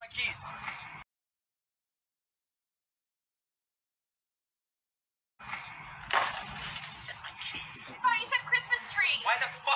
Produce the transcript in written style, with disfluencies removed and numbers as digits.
Keys. I thought you said Christmas tree. Why the